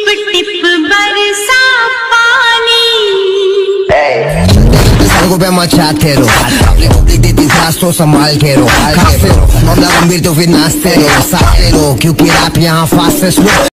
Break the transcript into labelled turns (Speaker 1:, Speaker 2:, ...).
Speaker 1: tip बरसा पानी
Speaker 2: को पे मचाते रहो, पब्लिक देती सास तो संभाल के रहो, मामला गंभीर तो फिर नाचते रहो, साथ ले लो क्योंकि आप यहाँ फास्ट